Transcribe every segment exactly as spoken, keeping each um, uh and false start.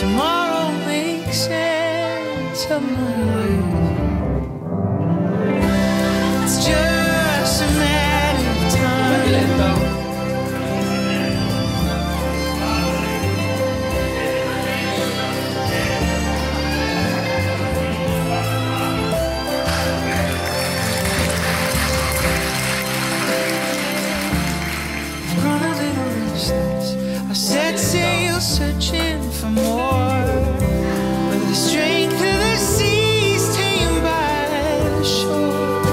tomorrow makes sense of my life. It's just a matter of time. I set sail searching for more, but the strength of the seas taken by the shore.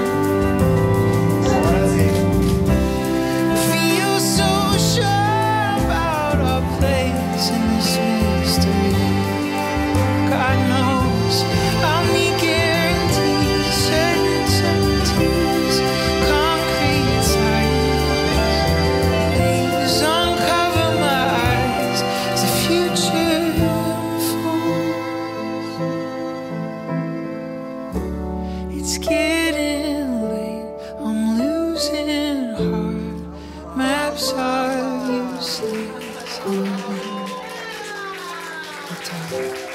I feel so sure about our place in this mystery. God knows I'll need guarantees, certain certainties, concrete silence. Leaves uncover my eyes as the future unfolds. It's getting late, I'm losing heart. Maps are useless.